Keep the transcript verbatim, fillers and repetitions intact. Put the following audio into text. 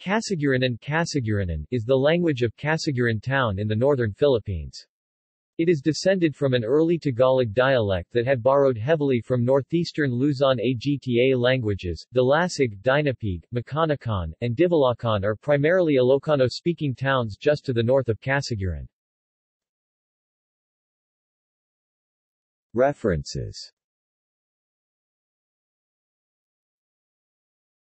Kasiguranin Kasiguranin is the language of Kasiguran town in the northern Philippines. It is descended from an early Tagalog dialect that had borrowed heavily from northeastern Luzon. Agta languages, Dilasig, Dinapig, Makanakan, and Divalakan are primarily Ilocano-speaking towns just to the north of Kasiguran. References